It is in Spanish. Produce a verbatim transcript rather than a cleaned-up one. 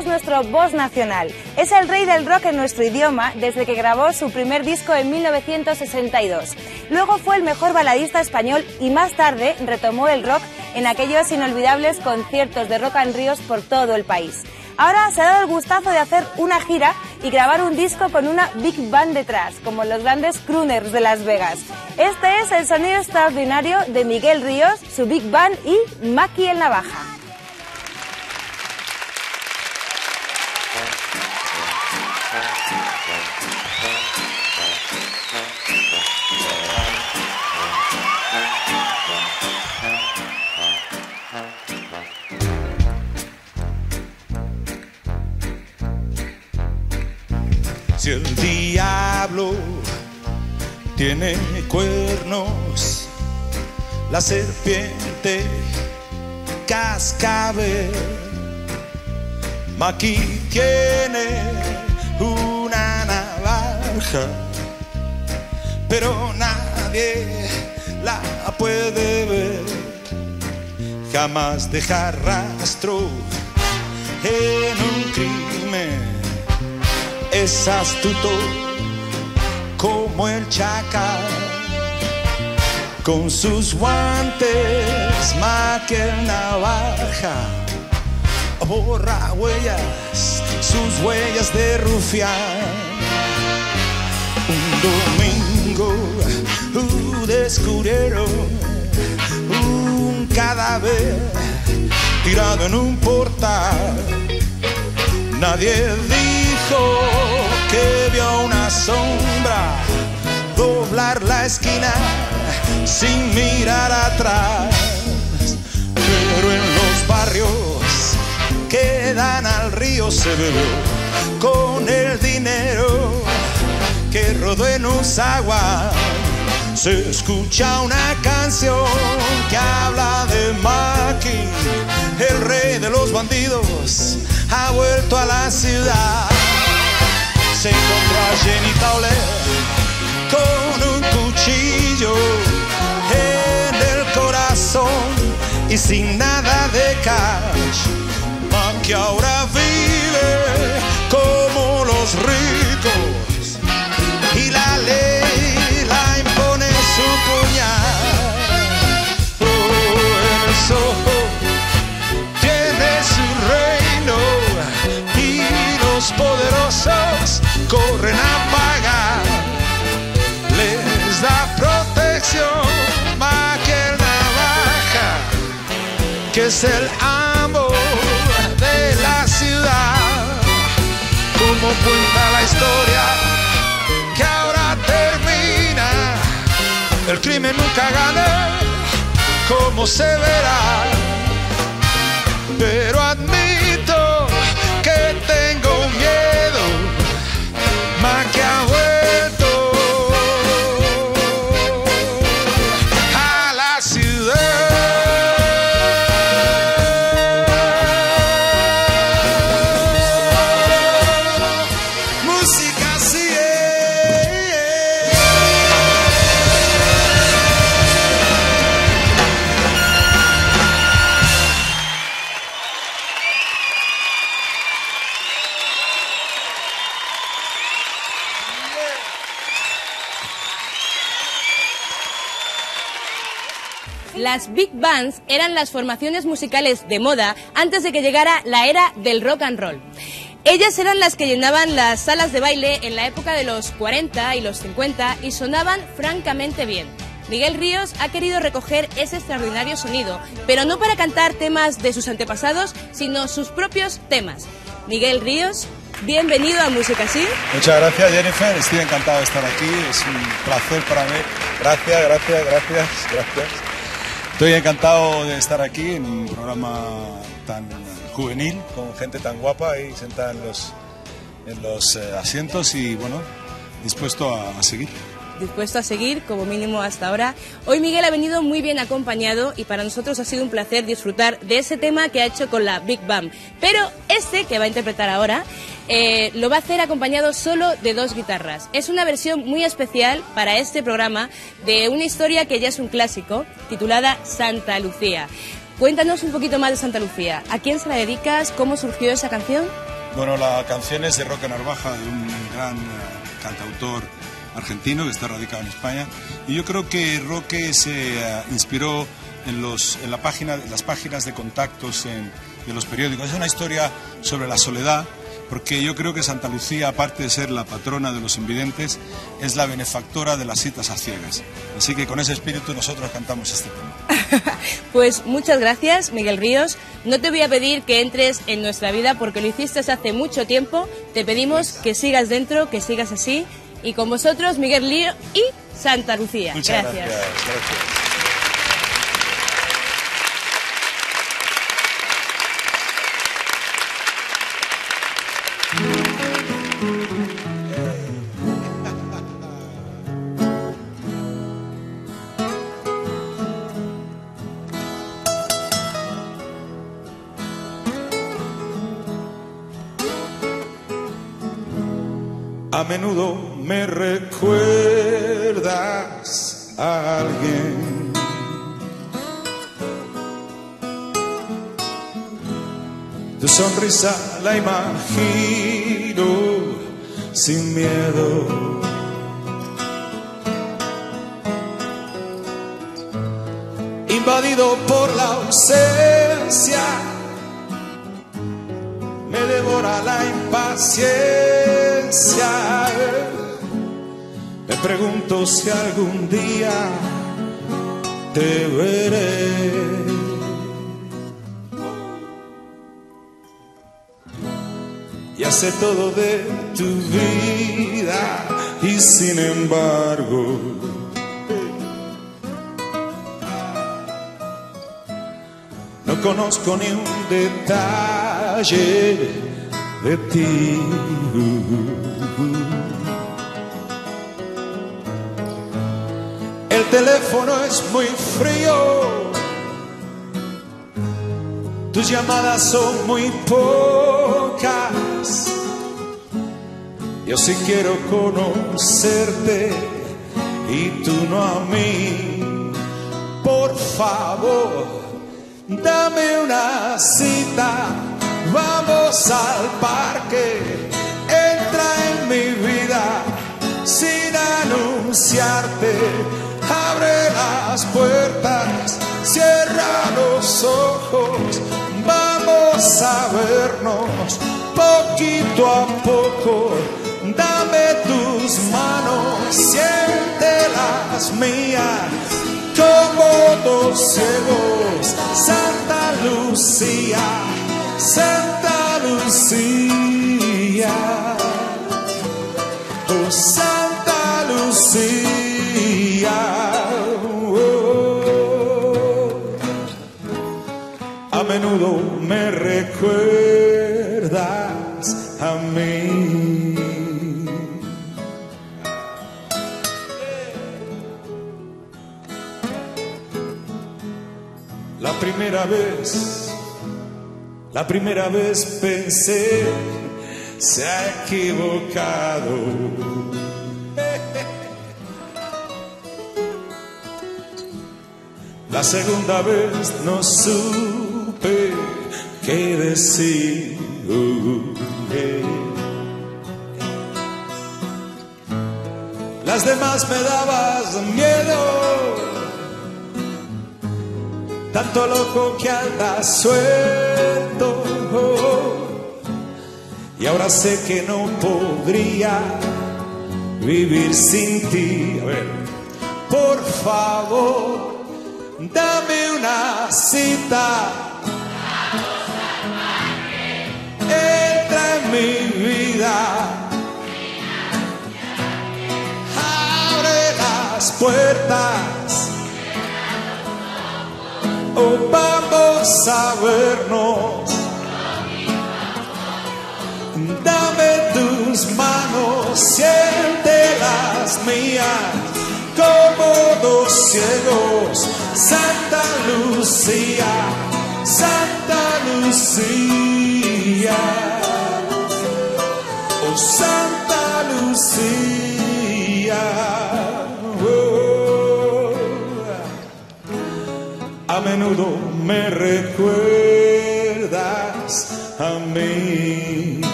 es nuestro boss nacional. Es el rey del rock en nuestro idioma desde que grabó su primer disco en mil novecientos sesenta y dos. Luego fue el mejor baladista español y más tarde retomó el rock en aquellos inolvidables conciertos de Rock en Ríos por todo el país. Ahora se ha dado el gustazo de hacer una gira y grabar un disco con una big band detrás, como los grandes crooners de Las Vegas. Este es el sonido extraordinario de Miguel Ríos, su big band y Maki el Navaja. Si el diablo tiene cuernos, la serpiente cascabel, Maki tiene una navaja, pero nadie la puede ver, jamás deja rastro en un crimen. Es astuto como el chacal, con sus guantes Maki el Navaja borra huellas, sus huellas de rufián. Un domingo uh, descubrieron un cadáver tirado en un portal. Nadie dijo que vio una sombra doblar la esquina sin mirar atrás. Pero en los barrios que dan al río se bebió con el dinero que rodó en Usagua. Se escucha una canción que habla de Maki, el rey de los bandidos, ha vuelto a la ciudad. Se encontró a Jenny Tauler con un cuchillo en el corazón y sin nada de cash. Maki ahora vive como los ricos y la ley la impone su puñal. Oh, en el Soho tiene su reino y los poderosos corren a pagar. Les da protección Maki el Navaja, que es el amo de la ciudad. Como cuenta la historia que ahora termina, el crimen nunca gana, como se verá. Pero admito que tengo miedo, Maki ha vuelto a la ciudad. Música sigue. Las big bands eran las formaciones musicales de moda antes de que llegara la era del rock and roll. Ellas eran las que llenaban las salas de baile en la época de los cuarenta y los cincuenta y sonaban francamente bien. Miguel Ríos ha querido recoger ese extraordinario sonido, pero no para cantar temas de sus antepasados, sino sus propios temas. Miguel Ríos, bienvenido a Música Así. Muchas gracias, Jennifer, estoy encantado de estar aquí, es un placer para mí. Gracias, gracias, gracias, gracias. Estoy encantado de estar aquí en un programa tan juvenil, con gente tan guapa ahí sentada en los, en los eh, asientos y bueno, dispuesto a, a seguir. Dispuesto a seguir, como mínimo hasta ahora. Hoy Miguel ha venido muy bien acompañado y para nosotros ha sido un placer disfrutar de ese tema que ha hecho con la Big Band. Pero este que va a interpretar ahora eh, lo va a hacer acompañado solo de dos guitarras. Es una versión muy especial para este programa de una historia que ya es un clásico, titulada Santa Lucía. Cuéntanos un poquito más de Santa Lucía. ¿A quién se la dedicas? ¿Cómo surgió esa canción? Bueno, la canción es de Roque Narvaja, de un gran uh, cantautor argentino que está radicado en España. Y yo creo que Roque se uh, inspiró en, los, en, la página, en las páginas de contactos en, de los periódicos. Es una historia sobre la soledad, porque yo creo que Santa Lucía, aparte de ser la patrona de los invidentes, es la benefactora de las citas a ciegas. Así que con ese espíritu nosotros cantamos este tema. Pues muchas gracias, Miguel Ríos. No te voy a pedir que entres en nuestra vida porque lo hiciste hace mucho tiempo. Te pedimos que sigas dentro, que sigas así. Y con vosotros, Miguel Ríos y Santa Lucía. Muchas gracias. gracias. gracias. A menudo me recuerdas a alguien. Tu sonrisa la imagino sin miedo. Invadido por la ausencia, me devora la impaciencia. Me pregunto si algún día te veré. Ya sé todo de tu vida y sin embargo no conozco ni un detalle de ti. El teléfono es muy frío, tus llamadas son muy pocas. Yo sí quiero conocerte y tú no a mí. Por favor, dame una cita, vamos al parque, entra en mi vida sin anunciarte, abre las puertas, cierra los ojos, vamos a vernos poquito a poco, dame tus manos, siente las mías, como dos ciegos, Santa Lucía, Santa Lucía, oh Santa Lucía, oh. A menudo me recuerdas a mí. La primera vez, la primera vez pensé, se ha equivocado. La segunda vez no supe qué decir. Las demás me dabas miedo, tanto loco que andas suelto, y ahora sé que no podría vivir sin ti. A ver, por favor, dame una cita, entra en mi vida, abre las puertas, oh, vamos a vernos, dame tus manos, siente las mías, como dos ciegos, Santa Lucía, Santa Lucía, oh Santa Lucía, oh. A menudo me recuerdas a mí.